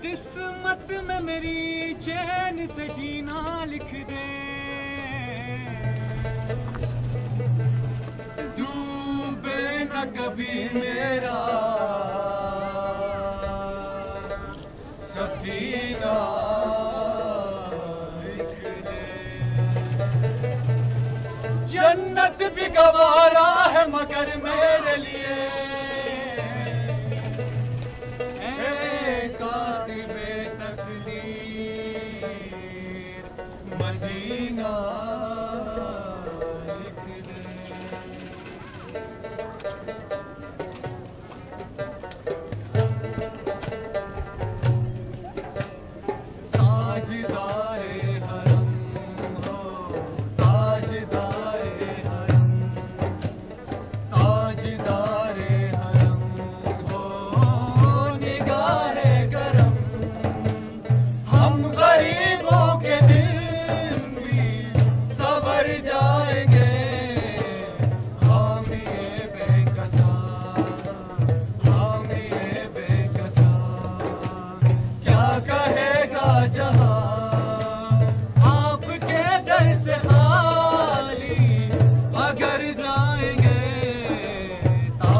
किस्मत में मेरी चैन से जीना लिख दे, डूबे न कभी मेरा सफीना लिख दे। जन्नत भी गवारा है मगर मेरे लिए कातिबे तकदीर मदीना लिख दे। ताजदारे हरम हो, ताजदारे हरम, ताजदारे हरम हो, निगाहे गरम। हम गरीबों के दिल भी सवर जाएंगे, हामिए बेकसा, हामिए बेकसा। क्या कहेगा जहां आपके दर से खाली अगर जाएंगे।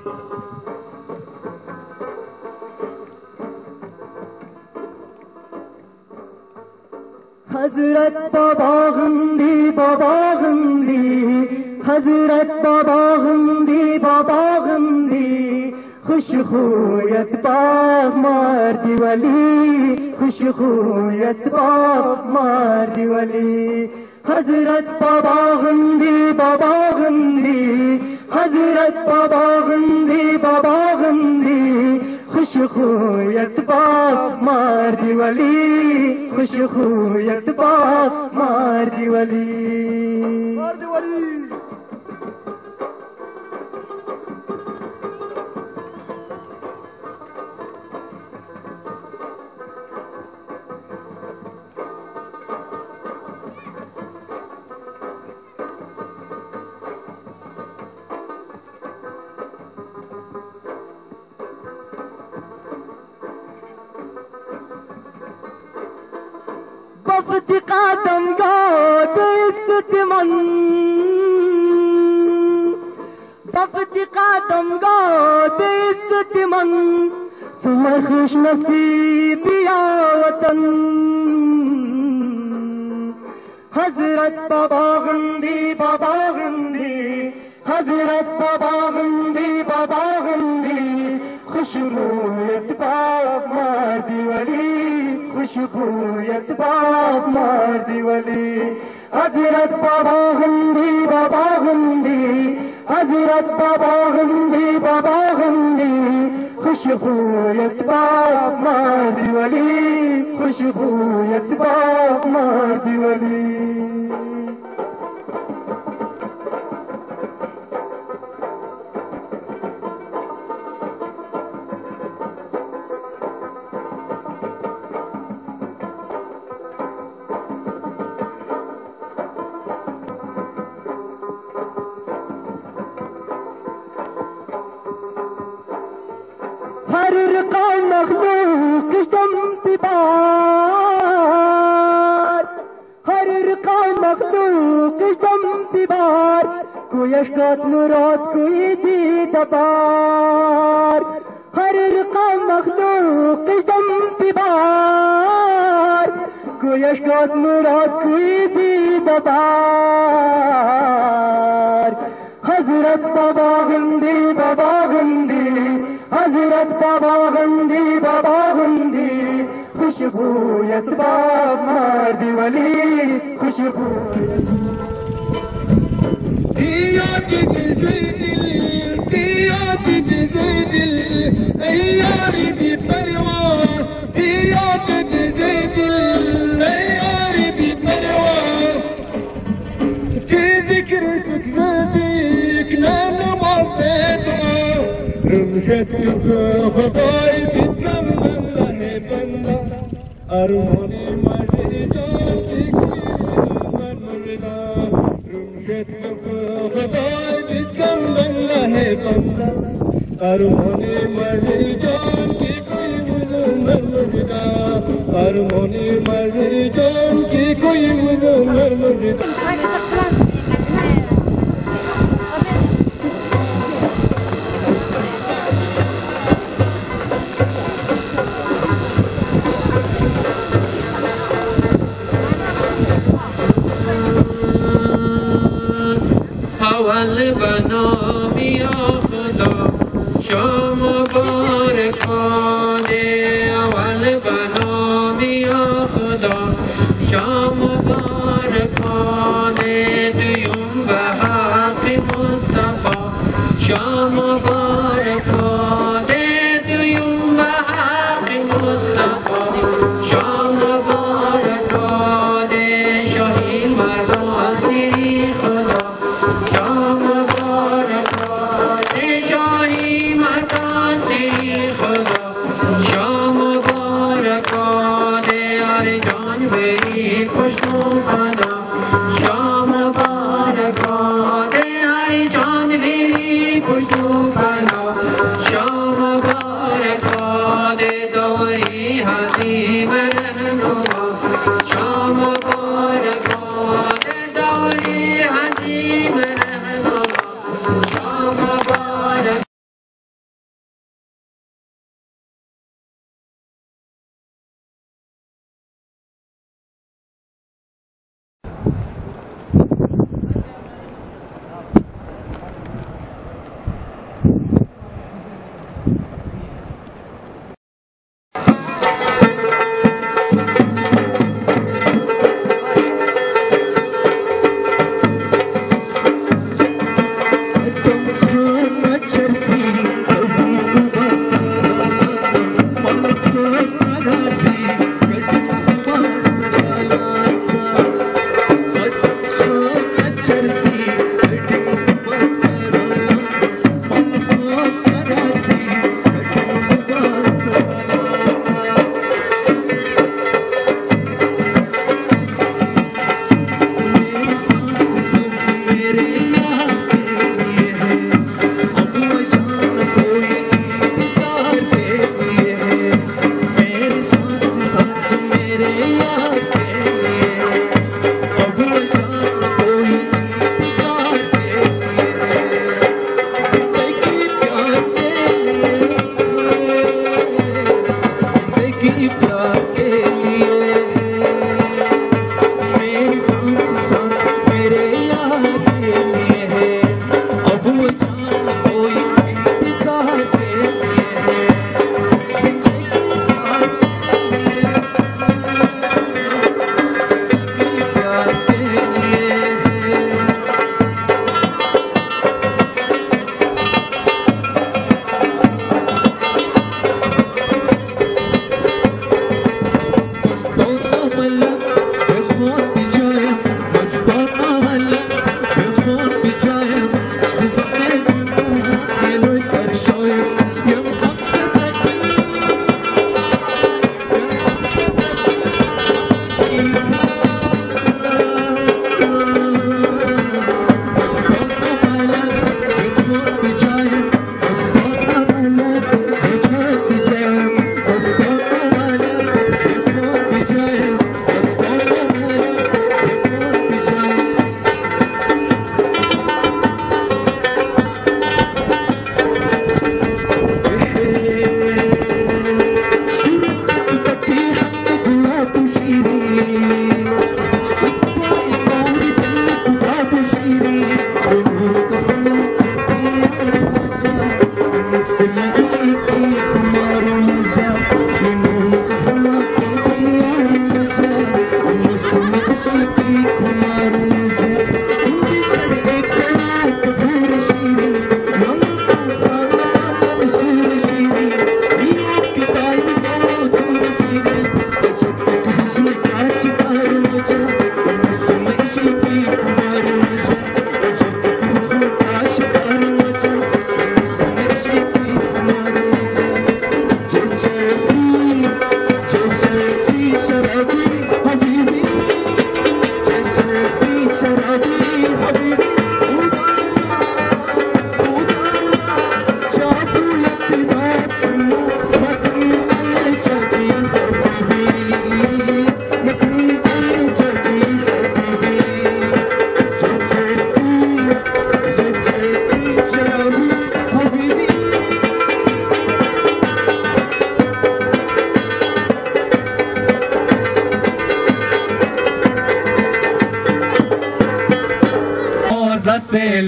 حضرت بابا غندی بابا غندی حضرت بابا غندی بابا غندی خوش خویت باغ مردی ولی خوش خویت باغ مردی ولی حضرت بابا غندی بابا غندی حضرت بابا غندی بابا غندی خوش خویت باغ مردی ولی خوش خویت باغ مردی ولی مردی ولی بفت قدم قاد استمن بفت قدم قاد استمن ثم خوش نصیب یا وطن حضرت بابا غندی بابا غندی حضرت بابا غندی بابا غندی خوش رویت باغ مردی ولی خوش خویت باغ مردی ولی حضرت بابا غندی بابا غندی حضرت بابا غندی بابا غندی خوش خویت باغ مردی ولی خوش خویت باغ مردی ولی هر رقا مخلوق دم تبار هر رقا مخلوق دم تبار کوئی اشکات مراد کوئی دید بار هر رقا مخلوق دم تبار کوئی اشکات مراد کوئی دید بار حضرت بابا غندی بابا غندی حضرت بابا غندی بابا غندی خوش خویت باغ مردی ولی خوش خویت دیاد دل دیاد دل ای یاری بی پروا دیاد دل ای یاری بی پروا کی ذکر سکزدیک ننماز دیتا رمشت خدای بیتم بنده بنده ارمانی مزی جان کی کوئی من مردا رمشت خدای بیتم بنده بنده ارمانی مزی جان کی کوئی من مردا ارمانی مزی جان کی کوئی من مردا اول بنامی خدا شام مبارک باد اول بنامی خدا شام مبارک باد دویم به حق مصطفی شام مبارک باد دویم به حق مصطفی شام مبارک باد شاهی مردان سری خدا شام مبارک باد شاهی مردان سری خدا شام مبارک باد هر جان بری پشت و فدا شام مبارک باد هر جان بری پشت و فدا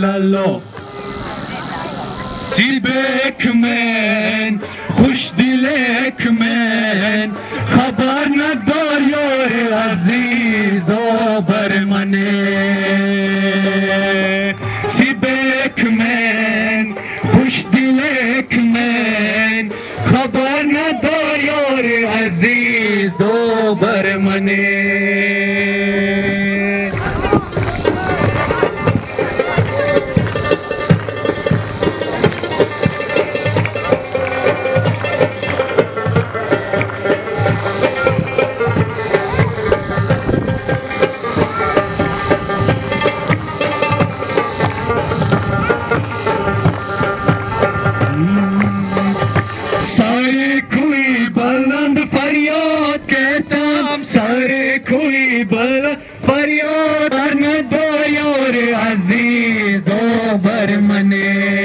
لالا سیبک من خوش دلک من خبر ندار یار عزیز دو بر منه سیبک من خوش دلک من خبر ندار یار عزیز دو بر منه सारे कोई बुलंद फरियाद कहता सारे कोई बुलंद फरियाद न दो यार अजीज दो बर मने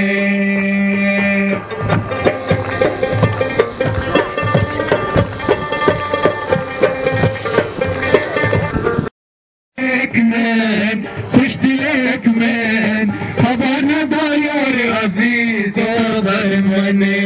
खुश दिलक में खबर न दो यार अजीज दो बर मने